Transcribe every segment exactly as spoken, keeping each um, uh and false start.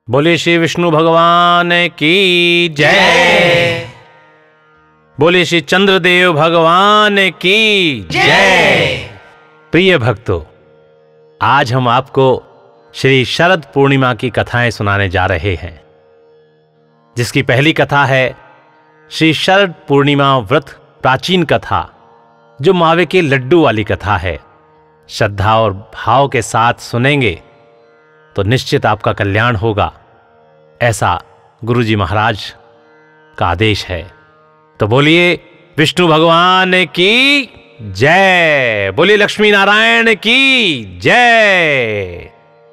बोले श्री विष्णु भगवान की जय। बोले श्री चंद्रदेव भगवान की जय। प्रिय भक्तों, आज हम आपको श्री शरद पूर्णिमा की कथाएं सुनाने जा रहे हैं, जिसकी पहली कथा है श्री शरद पूर्णिमा व्रत प्राचीन कथा, जो मावे के लड्डू वाली कथा है। श्रद्धा और भाव के साथ सुनेंगे तो निश्चित आपका कल्याण होगा, ऐसा गुरुजी महाराज का आदेश है। तो बोलिए विष्णु भगवान की जय, बोलिए लक्ष्मी नारायण की जय।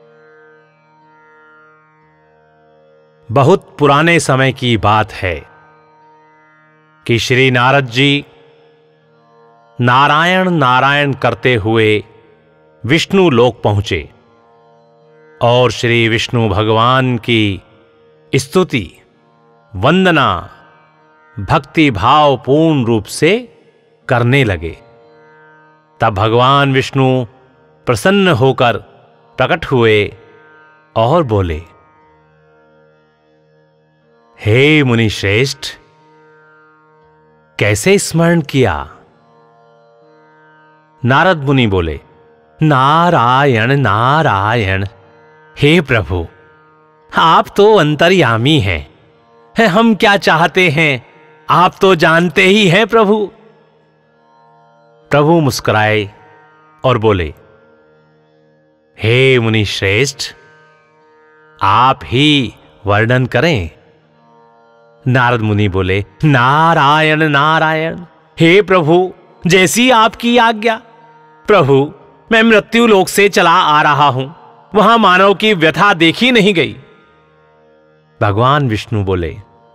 बहुत पुराने समय की बात है कि श्री नारद जी नारायण नारायण करते हुए विष्णु लोक पहुंचे और श्री विष्णु भगवान की स्तुति वंदना भक्ति भाव पूर्ण रूप से करने लगे। तब भगवान विष्णु प्रसन्न होकर प्रकट हुए और बोले, हे मुनि श्रेष्ठ, कैसे स्मरण किया? नारद मुनि बोले, नारायण नारायण। हे प्रभु, आप तो अंतर्यामी हैं, है हम क्या चाहते हैं आप तो जानते ही हैं प्रभु। प्रभु मुस्कुराए और बोले, हे मुनि श्रेष्ठ, आप ही वर्णन करें। नारद मुनि बोले, नारायण नारायण। हे प्रभु, जैसी आपकी आज्ञा। प्रभु, मैं मृत्यु लोक से चला आ रहा हूं, वहां मानव की व्यथा देखी नहीं गई। भगवान विष्णु बोले,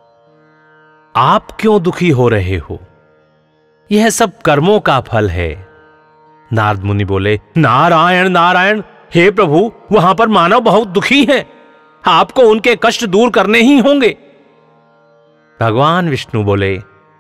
आप क्यों दुखी हो रहे हो? यह सब कर्मों का फल है। नारद मुनि बोले, नारायण नारायण। हे प्रभु, वहां पर मानव बहुत दुखी हैं, आपको उनके कष्ट दूर करने ही होंगे। भगवान विष्णु बोले,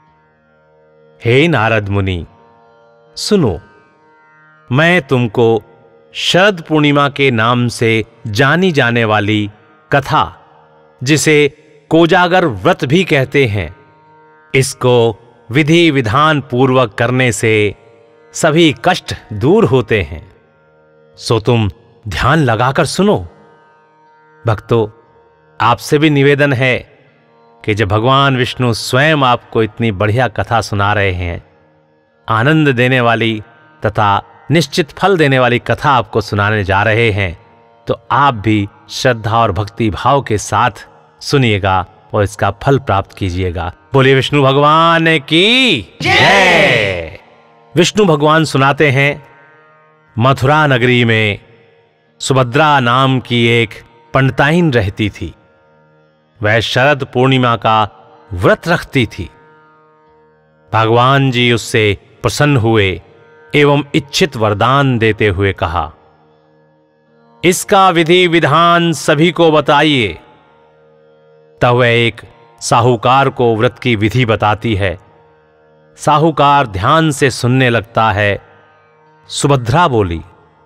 हे नारद मुनि, सुनो, मैं तुमको शरद पूर्णिमा के नाम से जानी जाने वाली कथा, जिसे कोजागर व्रत भी कहते हैं, इसको विधि विधान पूर्वक करने से सभी कष्ट दूर होते हैं। सो तुम ध्यान लगाकर सुनो। भक्तों, आपसे भी निवेदन है कि जब भगवान विष्णु स्वयं आपको इतनी बढ़िया कथा सुना रहे हैं, आनंद देने वाली तथा निश्चित फल देने वाली कथा आपको सुनाने जा रहे हैं, तो आप भी श्रद्धा और भक्ति भाव के साथ सुनिएगा और इसका फल प्राप्त कीजिएगा। बोलिए विष्णु भगवान की जय। विष्णु भगवान सुनाते हैं, मथुरा नगरी में सुभद्रा नाम की एक पंडिताइन रहती थी। वह शरद पूर्णिमा का व्रत रखती थी। भगवान जी उससे प्रसन्न हुए एवं इच्छित वरदान देते हुए कहा, इसका विधि विधान सभी को बताइए। तब वह एक साहूकार को व्रत की विधि बताती है। साहूकार ध्यान से सुनने लगता है। सुभद्रा बोली,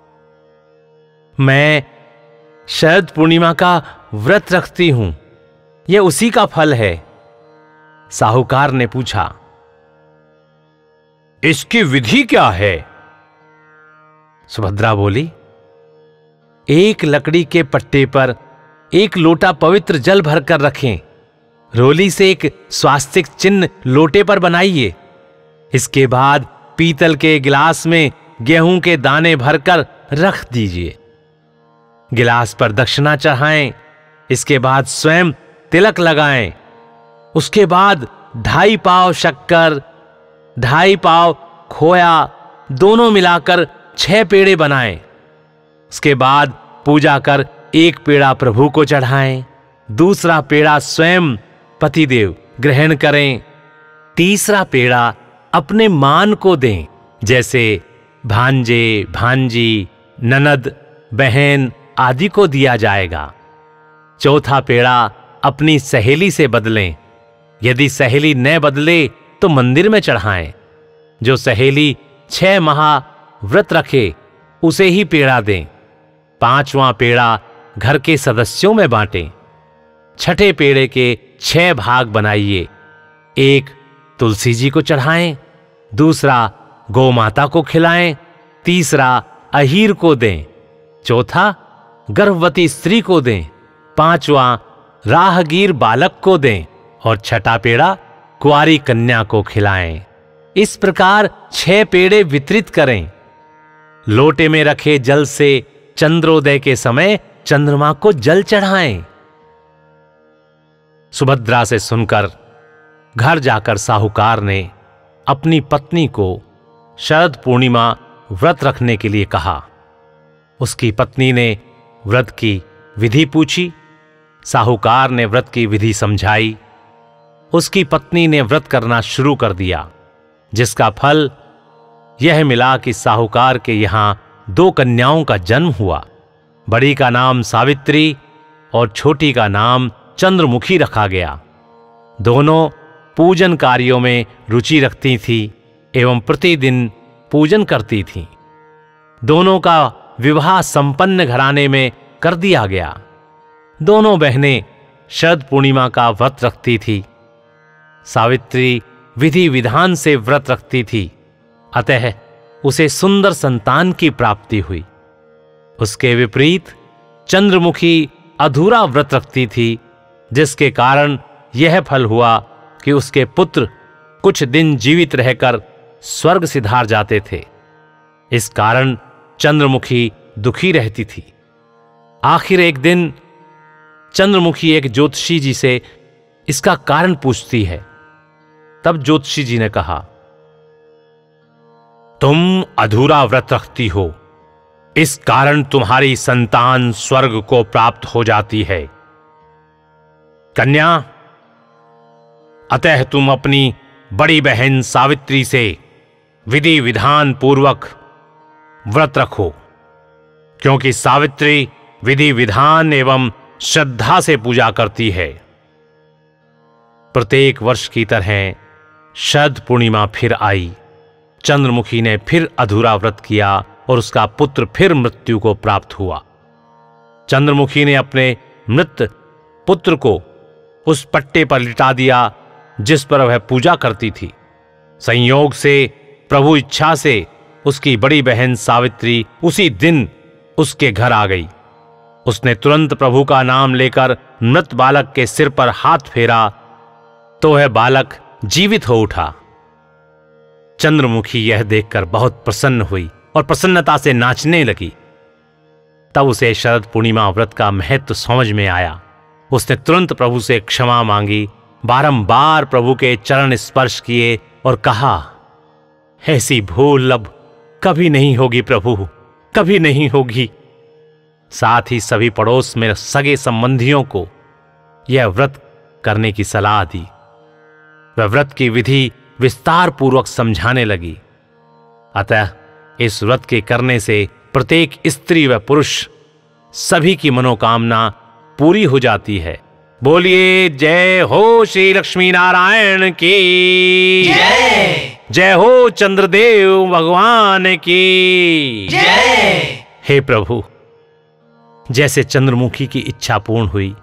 मैं शरद पूर्णिमा का व्रत रखती हूं, यह उसी का फल है। साहूकार ने पूछा, इसकी विधि क्या है? सुभद्रा बोली, एक लकड़ी के पट्टे पर एक लोटा पवित्र जल भरकर रखें, रोली से एक स्वास्तिक चिन्ह लोटे पर बनाइए। इसके बाद पीतल के गिलास में गेहूं के दाने भरकर रख दीजिए। गिलास पर दक्षिणा चढ़ाएं। इसके बाद स्वयं तिलक लगाएं। उसके बाद ढाई पाव शक्कर, ढाई पाव खोया दोनों मिलाकर छह पेड़े बनाएं। उसके बाद पूजा कर एक पेड़ा प्रभु को चढ़ाएं, दूसरा पेड़ा स्वयं पतिदेव ग्रहण करें, तीसरा पेड़ा अपने मान को दें, जैसे भांजे भांजी ननद बहन आदि को दिया जाएगा। चौथा पेड़ा अपनी सहेली से बदलें। यदि सहेली न बदले तो मंदिर में चढ़ाएं। जो सहेली छह माह व्रत रखे उसे ही पेड़ा दें। पांचवां पेड़ा घर के सदस्यों में बांटें। छठे पेड़े के छह भाग बनाइए। एक तुलसी जी को चढ़ाएं, दूसरा गौ माता को खिलाएं, तीसरा अहीर को दें, चौथा गर्भवती स्त्री को दें, पांचवा राहगीर बालक को दें और छठा पेड़ा कुंवारी कन्या को खिलाएं। इस प्रकार छह पेड़े वितरित करें। लोटे में रखे जल से चंद्रोदय के समय चंद्रमा को जल चढ़ाएं। सुभद्रा से सुनकर घर जाकर साहूकार ने अपनी पत्नी को शरद पूर्णिमा व्रत रखने के लिए कहा। उसकी पत्नी ने व्रत की विधि पूछी। साहूकार ने व्रत की विधि समझाई। उसकी पत्नी ने व्रत करना शुरू कर दिया, जिसका फल यह मिला कि साहूकार के यहां दो कन्याओं का जन्म हुआ। बड़ी का नाम सावित्री और छोटी का नाम चंद्रमुखी रखा गया। दोनों पूजन कार्यों में रुचि रखती थी एवं प्रतिदिन पूजन करती थीं। दोनों का विवाह संपन्न घराने में कर दिया गया। दोनों बहनें शरद पूर्णिमा का व्रत रखती थी। सावित्री विधि विधान से व्रत रखती थी, अतः उसे सुंदर संतान की प्राप्ति हुई। उसके विपरीत चंद्रमुखी अधूरा व्रत रखती थी, जिसके कारण यह फल हुआ कि उसके पुत्र कुछ दिन जीवित रहकर स्वर्ग सिधार जाते थे। इस कारण चंद्रमुखी दुखी रहती थी। आखिर एक दिन चंद्रमुखी एक ज्योतिषी जी से इसका कारण पूछती है। तब ज्योतिषी जी ने कहा, तुम अधूरा व्रत रखती हो, इस कारण तुम्हारी संतान स्वर्ग को प्राप्त हो जाती है। कन्या, अतः तुम अपनी बड़ी बहन सावित्री से विधि विधान पूर्वक व्रत रखो, क्योंकि सावित्री विधि विधान एवं श्रद्धा से पूजा करती है। प्रत्येक वर्ष की तरह शरद पूर्णिमा फिर आई। चंद्रमुखी ने फिर अधूरा व्रत किया और उसका पुत्र फिर मृत्यु को प्राप्त हुआ। चंद्रमुखी ने अपने मृत पुत्र को उस पट्टे पर लिटा दिया जिस पर वह पूजा करती थी। संयोग से, प्रभु इच्छा से उसकी बड़ी बहन सावित्री उसी दिन उसके घर आ गई। उसने तुरंत प्रभु का नाम लेकर मृत बालक के सिर पर हाथ फेरा तो वह बालक जीवित हो उठा। चंद्रमुखी यह देखकर बहुत प्रसन्न हुई और प्रसन्नता से नाचने लगी। तब उसे शरद पूर्णिमा व्रत का महत्व समझ में आया। उसने तुरंत प्रभु से क्षमा मांगी, बारंबार प्रभु के चरण स्पर्श किए और कहा, ऐसी भूल अब कभी नहीं होगी प्रभु, कभी नहीं होगी। साथ ही सभी पड़ोस में सगे संबंधियों को यह व्रत करने की सलाह दी। वह व्रत की विधि विस्तार पूर्वक समझाने लगी। अतः इस व्रत के करने से प्रत्येक स्त्री व पुरुष सभी की मनोकामना पूरी हो जाती है। बोलिए जय हो श्री लक्ष्मी नारायण की जय, जय हो चंद्रदेव भगवान की जय। हे प्रभु, जैसे चंद्रमुखी की इच्छा पूर्ण हुई,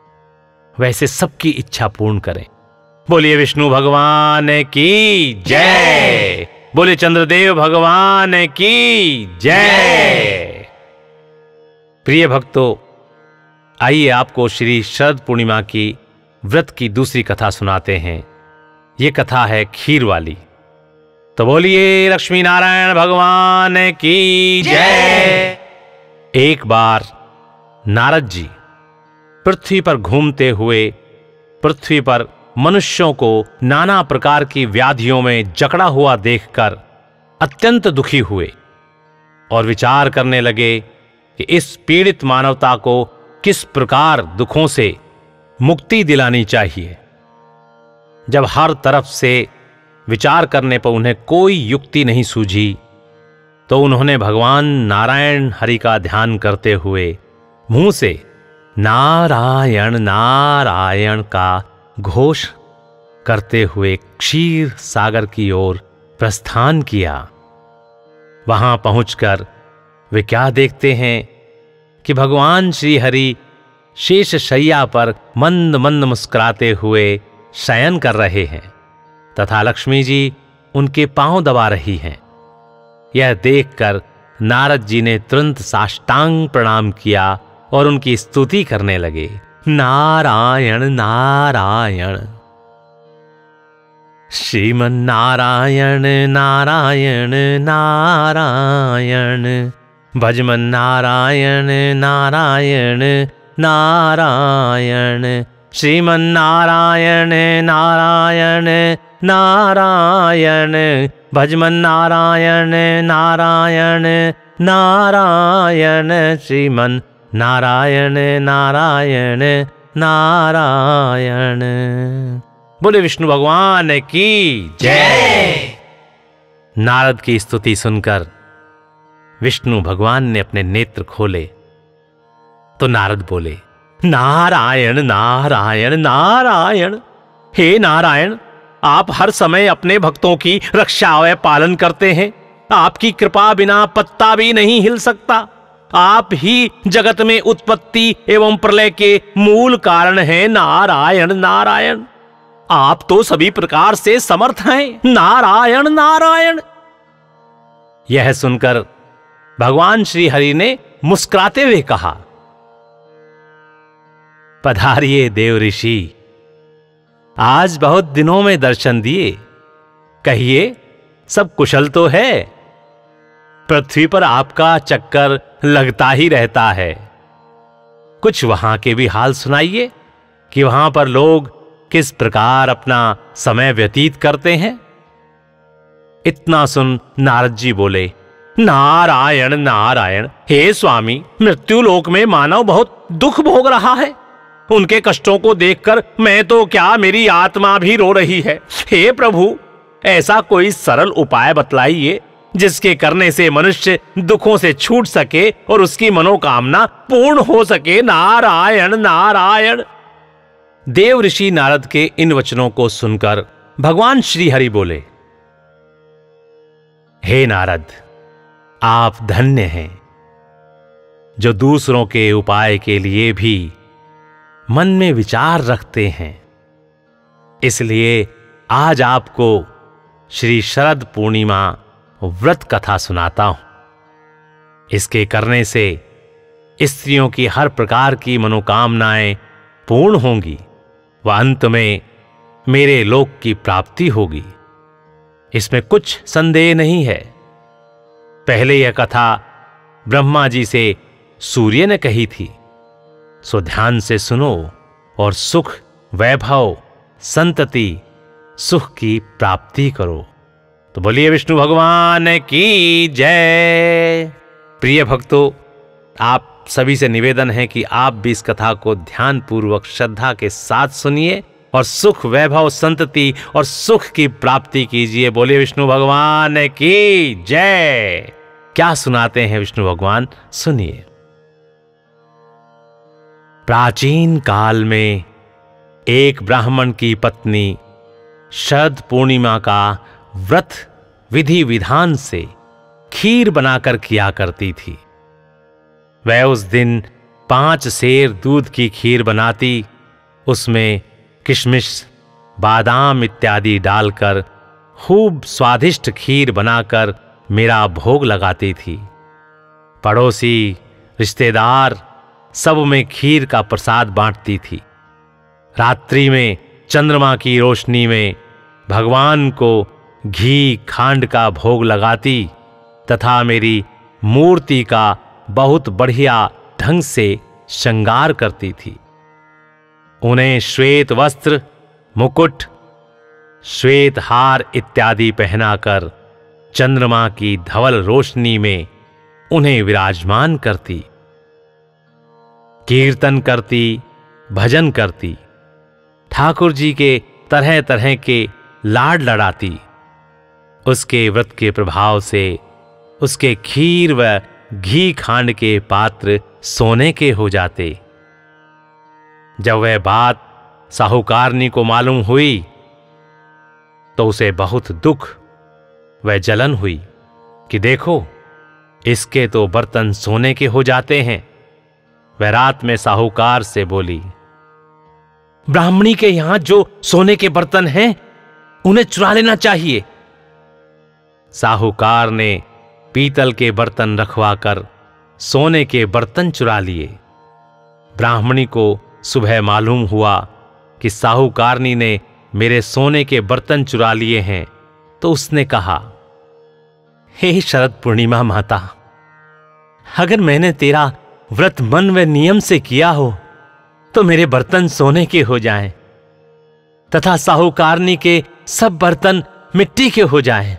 वैसे सबकी इच्छा पूर्ण करें। बोलिए विष्णु भगवान की जय, बोले चंद्रदेव भगवान की जय। प्रिय भक्तों, आइए आपको श्री शरद पूर्णिमा की व्रत की दूसरी कथा सुनाते हैं। ये कथा है खीर वाली। तो बोलिए लक्ष्मी नारायण भगवान की जय। एक बार नारद जी पृथ्वी पर घूमते हुए पृथ्वी पर मनुष्यों को नाना प्रकार की व्याधियों में जकड़ा हुआ देखकर अत्यंत दुखी हुए और विचार करने लगे कि इस पीड़ित मानवता को किस प्रकार दुखों से मुक्ति दिलानी चाहिए। जब हर तरफ से विचार करने पर उन्हें कोई युक्ति नहीं सूझी, तो उन्होंने भगवान नारायण हरि का ध्यान करते हुए मुंह से नारायण नारायण का घोष करते हुए क्षीर सागर की ओर प्रस्थान किया। वहां पहुंचकर वे क्या देखते हैं कि भगवान श्री हरि शेष शैया पर मंद मंद मुस्कुराते हुए शयन कर रहे हैं तथा लक्ष्मी जी उनके पांव दबा रही हैं। यह देखकर नारद जी ने तुरंत साष्टांग प्रणाम किया और उनकी स्तुति करने लगे। नारायण नारायण श्रीमन नारायण नारायण नारायण भजमन नारायण नारायण नारायण श्रीमन नारायण नारायण नारायण भजमन नारायण नारायण नारायण श्रीमन नारायण नारायण नारायण। बोले विष्णु भगवान की जय। नारद की स्तुति सुनकर विष्णु भगवान ने अपने नेत्र खोले तो नारद बोले, नारायण नारायण नारायण। हे नारायण, आप हर समय अपने भक्तों की रक्षा व पालन करते हैं। आपकी कृपा बिना पत्ता भी नहीं हिल सकता। आप ही जगत में उत्पत्ति एवं प्रलय के मूल कारण हैं। नारायण नारायण, आप तो सभी प्रकार से समर्थ हैं। नारायण नारायण। यह सुनकर भगवान श्री हरि ने मुस्कुराते हुए कहा, पधारिए देव ऋषि, आज बहुत दिनों में दर्शन दिए। कहिए सब कुशल तो है? पृथ्वी पर आपका चक्कर लगता ही रहता है। कुछ वहां के भी हाल सुनाइए कि वहां पर लोग किस प्रकार अपना समय व्यतीत करते हैं। इतना सुन नारद जी बोले, नारायण नारायण। हे स्वामी, मृत्यु लोक में मानव बहुत दुख भोग रहा है। उनके कष्टों को देखकर मैं तो क्या, मेरी आत्मा भी रो रही है। हे प्रभु, ऐसा कोई सरल उपाय बतलाइए जिसके करने से मनुष्य दुखों से छूट सके और उसकी मनोकामना पूर्ण हो सके। नारायण नारायण। देव ऋषि नारद के इन वचनों को सुनकर भगवान श्री हरि बोले, हे नारद, आप धन्य हैं जो दूसरों के उपाय के लिए भी मन में विचार रखते हैं। इसलिए आज आपको श्री शरद पूर्णिमा व्रत कथा सुनाता हूं। इसके करने से स्त्रियों की हर प्रकार की मनोकामनाएं पूर्ण होंगी व अंत में मेरे लोक की प्राप्ति होगी। इसमें कुछ संदेह नहीं है। पहले यह कथा ब्रह्मा जी से सूर्य ने कही थी, सो ध्यान से सुनो और सुख, वैभव, संतति, सुख की प्राप्ति करो। तो बोलिए विष्णु भगवान की जय। प्रिय भक्तों, आप सभी से निवेदन है कि आप भी इस कथा को ध्यान पूर्वक श्रद्धा के साथ सुनिए और सुख, वैभव, संतति और सुख की प्राप्ति कीजिए। बोलिए विष्णु भगवान की जय। क्या सुनाते हैं विष्णु भगवान, सुनिए। प्राचीन काल में एक ब्राह्मण की पत्नी शरद पूर्णिमा का व्रत विधि विधान से खीर बनाकर किया करती थी। वह उस दिन पांच सेर दूध की खीर बनाती, उसमें किशमिश, बादाम इत्यादि डालकर खूब स्वादिष्ट खीर बनाकर मेरा भोग लगाती थी। पड़ोसी, रिश्तेदार सब में खीर का प्रसाद बांटती थी। रात्रि में चंद्रमा की रोशनी में भगवान को घी खांड का भोग लगाती तथा मेरी मूर्ति का बहुत बढ़िया ढंग से श्रृंगार करती थी। उन्हें श्वेत वस्त्र, मुकुट, श्वेत हार इत्यादि पहनाकर चंद्रमा की धवल रोशनी में उन्हें विराजमान करती, कीर्तन करती, भजन करती, ठाकुर जी के तरह तरह के लाड लड़ाती। उसके व्रत के प्रभाव से उसके खीर व घी खांड के पात्र सोने के हो जाते। जब वह बात साहूकारनी को मालूम हुई तो उसे बहुत दुख व जलन हुई कि देखो, इसके तो बर्तन सोने के हो जाते हैं, वह रात में साहूकार से बोली, ब्राह्मणी के यहां जो सोने के बर्तन हैं उन्हें चुरा लेना चाहिए। साहूकार ने पीतल के बर्तन रखवाकर सोने के बर्तन चुरा लिए। ब्राह्मणी को सुबह मालूम हुआ कि साहूकारनी ने मेरे सोने के बर्तन चुरा लिए हैं, तो उसने कहा, हे शरद पूर्णिमा माता, अगर मैंने तेरा व्रत मन व नियम से किया हो तो मेरे बर्तन सोने के हो जाएं तथा साहूकारनी के सब बर्तन मिट्टी के हो जाएं।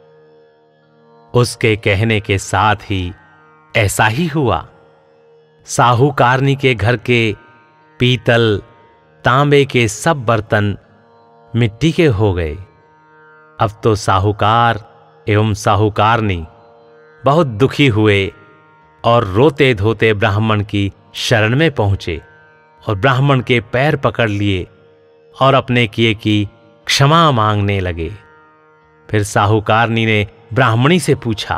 उसके कहने के साथ ही ऐसा ही हुआ। साहूकारनी के घर के पीतल तांबे के सब बर्तन मिट्टी के हो गए। अब तो साहूकार एवं साहूकारनी बहुत दुखी हुए और रोते धोते ब्राह्मण की शरण में पहुंचे और ब्राह्मण के पैर पकड़ लिए और अपने किए की क्षमा मांगने लगे। फिर साहूकारनी ने ब्राह्मणी से पूछा,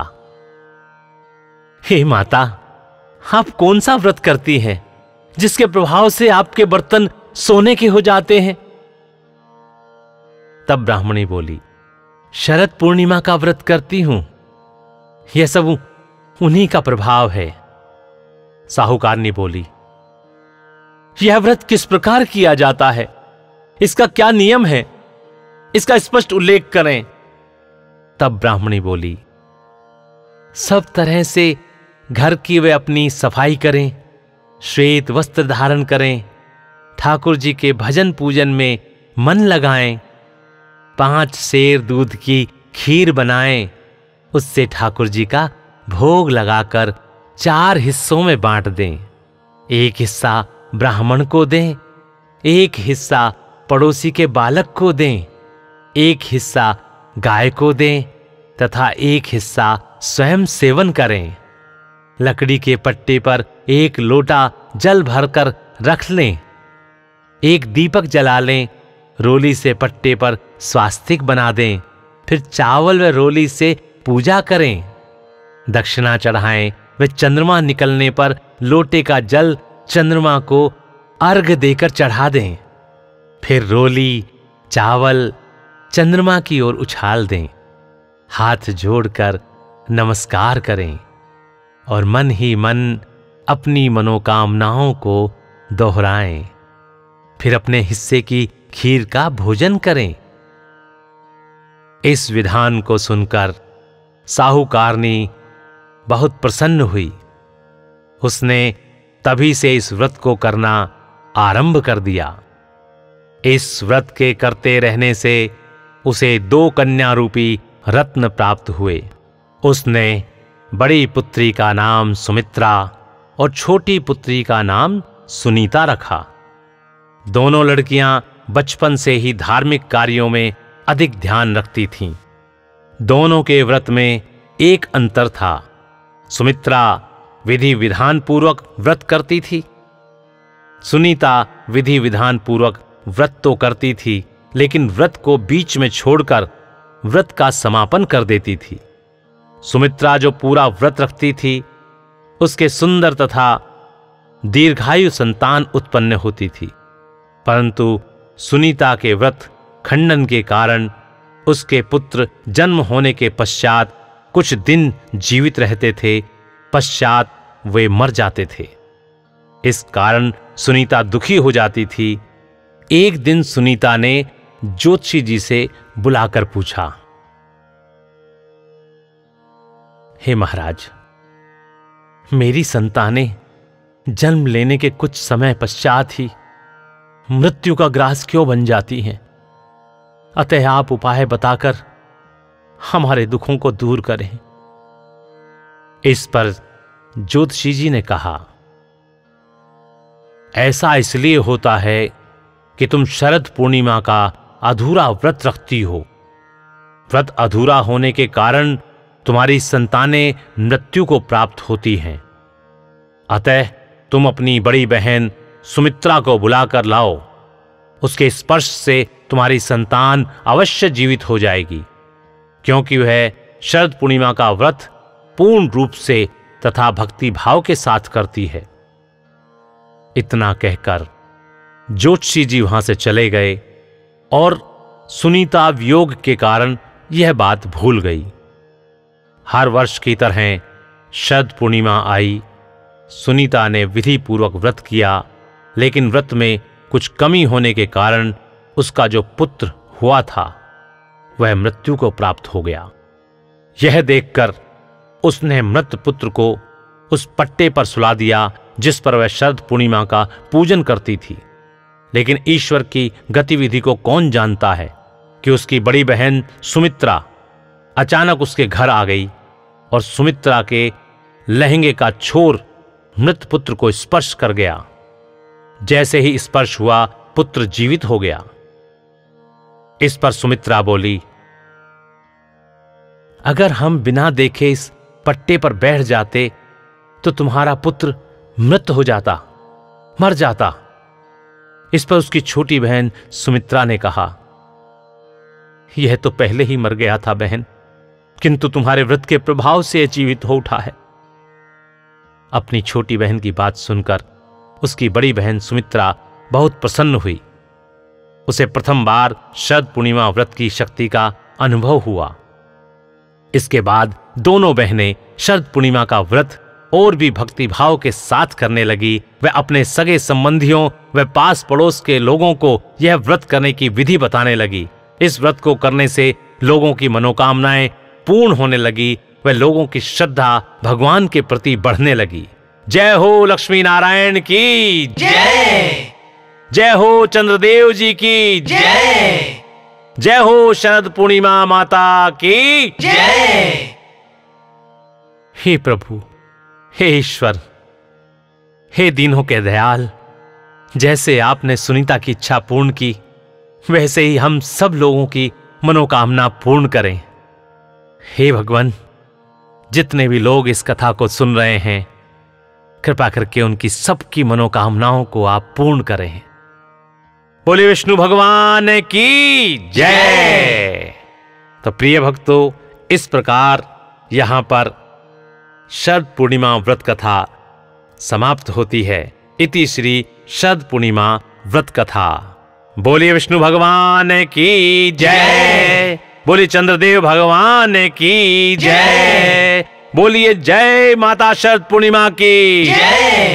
हे माता, आप कौन सा व्रत करती हैं जिसके प्रभाव से आपके बर्तन सोने के हो जाते हैं? तब ब्राह्मणी बोली, शरद पूर्णिमा का व्रत करती हूं, यह सब उन्हीं का प्रभाव है। साहूकारनी बोली, यह व्रत किस प्रकार किया जाता है, इसका क्या नियम है, इसका स्पष्ट उल्लेख करें। तब ब्राह्मणी बोली, सब तरह से घर की वे अपनी सफाई करें, श्वेत वस्त्र धारण करें, ठाकुर जी के भजन पूजन में मन लगाएं, पांच सेर दूध की खीर बनाएं, उससे ठाकुर जी का भोग लगाकर चार हिस्सों में बांट दें। एक हिस्सा ब्राह्मण को दें, एक हिस्सा पड़ोसी के बालक को दें, एक हिस्सा गाय को दें तथा एक हिस्सा स्वयं सेवन करें। लकड़ी के पट्टे पर एक लोटा जल भरकर रख लें, एक दीपक जला लें, रोली से पट्टे पर स्वास्तिक बना दें, फिर चावल व रोली से पूजा करें, दक्षिणा चढ़ाएं व चंद्रमा निकलने पर लोटे का जल चंद्रमा को अर्घ देकर चढ़ा दें, फिर रोली चावल चंद्रमा की ओर उछाल दें, हाथ जोड़कर नमस्कार करें और मन ही मन अपनी मनोकामनाओं को दोहराएं, फिर अपने हिस्से की खीर का भोजन करें। इस विधान को सुनकर साहूकारनी बहुत प्रसन्न हुई। उसने तभी से इस व्रत को करना आरंभ कर दिया। इस व्रत के करते रहने से उसे दो कन्या रूपी रत्न प्राप्त हुए। उसने बड़ी पुत्री का नाम सुमित्रा और छोटी पुत्री का नाम सुनीता रखा। दोनों लड़कियां बचपन से ही धार्मिक कार्यों में अधिक ध्यान रखती थीं। दोनों के व्रत में एक अंतर था। सुमित्रा विधि विधान पूर्वक व्रत करती थी, सुनीता विधि विधान पूर्वक व्रत तो करती थी, लेकिन व्रत को बीच में छोड़कर व्रत का समापन कर देती थी। सुमित्रा जो पूरा व्रत रखती थी, उसके सुंदर तथा दीर्घायु संतान उत्पन्न होती थी, परंतु सुनीता के व्रत खंडन के कारण उसके पुत्र जन्म होने के पश्चात कुछ दिन जीवित रहते थे, पश्चात वे मर जाते थे। इस कारण सुनीता दुखी हो जाती थी। एक दिन सुनीता ने ज्योतिषी जी से बुलाकर पूछा, हे महाराज, मेरी संतानें जन्म लेने के कुछ समय पश्चात ही मृत्यु का ग्रास क्यों बन जाती हैं? अतः आप उपाय बताकर हमारे दुखों को दूर करें। इस पर ज्योतिषी जी ने कहा, ऐसा इसलिए होता है कि तुम शरद पूर्णिमा का अधूरा व्रत रखती हो। व्रत अधूरा होने के कारण तुम्हारी संतानें मृत्यु को प्राप्त होती हैं। अतः तुम अपनी बड़ी बहन सुमित्रा को बुलाकर लाओ। उसके स्पर्श से तुम्हारी संतान अवश्य जीवित हो जाएगी, क्योंकि वह शरद पूर्णिमा का व्रत पूर्ण रूप से तथा भक्ति भाव के साथ करती है। इतना कहकर ज्योतिषी जी वहां से चले गए और सुनीता वियोग के कारण यह बात भूल गई। हर वर्ष की तरह शरद पूर्णिमा आई। सुनीता ने विधि पूर्वक व्रत किया, लेकिन व्रत में कुछ कमी होने के कारण उसका जो पुत्र हुआ था वह मृत्यु को प्राप्त हो गया। यह देखकर उसने मृत पुत्र को उस पट्टे पर सुला दिया जिस पर वह शरद पूर्णिमा का पूजन करती थी। लेकिन ईश्वर की गतिविधि को कौन जानता है कि उसकी बड़ी बहन सुमित्रा अचानक उसके घर आ गई और सुमित्रा के लहंगे का छोर मृत पुत्र को स्पर्श कर गया। जैसे ही स्पर्श हुआ, पुत्र जीवित हो गया। इस पर सुमित्रा बोली, अगर हम बिना देखे इस पट्टे पर बैठ जाते तो तुम्हारा पुत्र मृत हो जाता, मर जाता। इस पर उसकी छोटी बहन सुमित्रा ने कहा, यह तो पहले ही मर गया था बहन, किंतु तुम्हारे व्रत के प्रभाव से जीवित हो उठा है। अपनी छोटी बहन की बात सुनकर उसकी बड़ी बहन सुमित्रा बहुत प्रसन्न हुई। उसे प्रथम बार शरद पूर्णिमा व्रत की शक्ति का अनुभव हुआ। इसके बाद दोनों बहनें शरद पूर्णिमा का व्रत और भी भक्ति भाव के साथ करने लगी। वह अपने सगे संबंधियों व पास पड़ोस के लोगों को यह व्रत करने की विधि बताने लगी। इस व्रत को करने से लोगों की मनोकामनाएं पूर्ण होने लगी। वह लोगों की श्रद्धा भगवान के प्रति बढ़ने लगी। जय हो लक्ष्मी नारायण की जय, जय हो चंद्रदेव जी की जय, जय हो शरद पूर्णिमा माता की जय। हे प्रभु, हे ईश्वर, हे दीनों के दयाल, जैसे आपने सुनीता की इच्छा पूर्ण की वैसे ही हम सब लोगों की मनोकामना पूर्ण करें। हे भगवान, जितने भी लोग इस कथा को सुन रहे हैं, कृपा करके उनकी सबकी मनोकामनाओं को आप पूर्ण करें। बोले विष्णु भगवान की जय। तो प्रिय भक्तों, इस प्रकार यहां पर शरद पूर्णिमा व्रत कथा समाप्त होती है। इति श्री शरद पूर्णिमा व्रत कथा। बोलिए विष्णु भगवान की जय, बोलिए चंद्रदेव भगवान की जय, बोलिए जय माता शरद पूर्णिमा की जय।